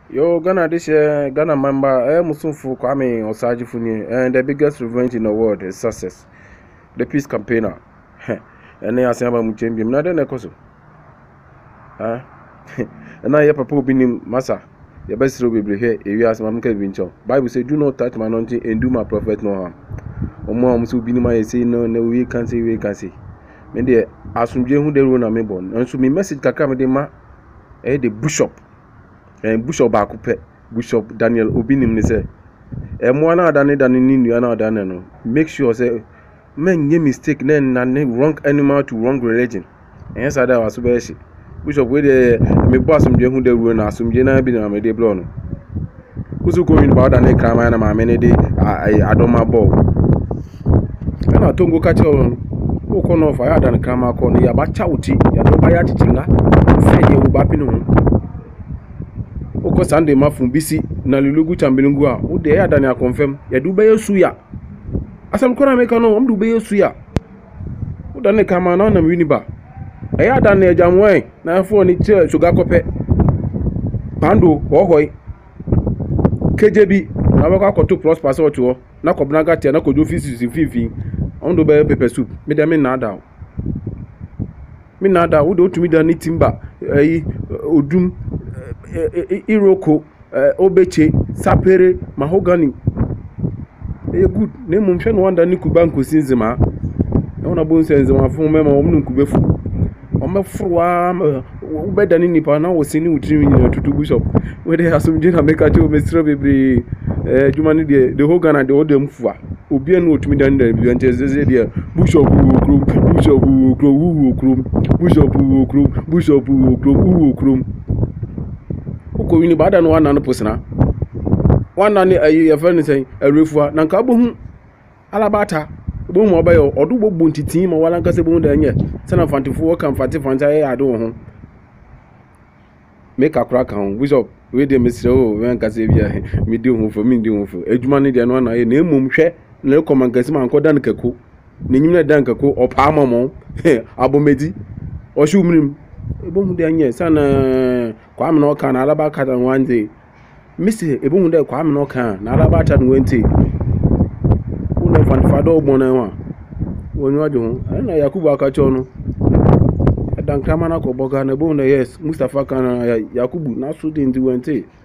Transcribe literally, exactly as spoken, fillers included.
Yo, Ghana this year, Ghana member, eh, Musunfu Kwame Osaji Funi, and the biggest revenge in the world is success. The peace campaigner. And they are saying about Muchembi, not an echo. Ah, and I have a Obinim Massa. The best will be here if you ask Mamka Vincho. Bible says, do not touch my anointing and do my prophet no harm. Or mom so be my say, no, no, we can say, we can say. Men there, as from Jehu de Rona Mebon, and so me message Kakama de Ma, eh, the bishop. And Bishop Bakupe, Bishop Daniel Obinim ni say, and one other than than in you are done no. Make sure say, men ye mistake then and wrong animal to wrong religion. And yes, I was very Bishop with the me boss from Jehu de Runa, some Jena be on my day blown. Who's going about and a crime and my many day I don't my ball. And I don't go catch on. Who can offer I had an crama corner about chauti, ya don't buy a tinga, say you bapin. Oko Sunday mafun bisi na lulugu chambilungu a wo de ya dan ya confirm ya du be yesuya asam kora meka no om du be yesuya wo dan ka ma na na wini ba e ya dan na jamwe na fo ni che sugar kope pando hohoi K J B na ba kwa to plus passport wo na kobna ga tia na kojo office fifi on do be pepper soup me dem na da me na da wo do tumi da ni timba eh odum Iroko, Obeche, Sapere, Mahogany. Eh, good. Name Mumshan wonder Nikubanku Sinzima. No one bones and my phone member of Nukubefu. On my four, better than Nipa now was seen with dreaming to do bishop. Where they have some dinner make a two Mister Baby, Jumani, the Hogan and the Odem Fua. Obian would me than the Bishop who groom, Bishop who groom, Bishop who groom, Bishop who groom, groom. Ko wini bada no wana no posina wana ne ayi afani say arefua na nka bohu alabata bohu mo bayo odo gbogbo ntitin ma wala nka se bohu da nye sana fantifo kan fati fanta ya ado ho make akura kan bishop we dey mesre o we nka se bia mi di ho fo mi di ho fo adwuma ne de no na ye na emom hwe na e koma nka se man ko dan kako na nyim na dan kako opa amamo abomedi o shumrim ebonu de anye sana kwa amna oka na alaba kata nwante misi ebonu de kwa amna oka na alaba ta nwante una fan fado ogbona wa wonu ajo na yakubu akacho no dan kama na ko boga na ebonu yes Mustafa kana yakubu na so de ndi wente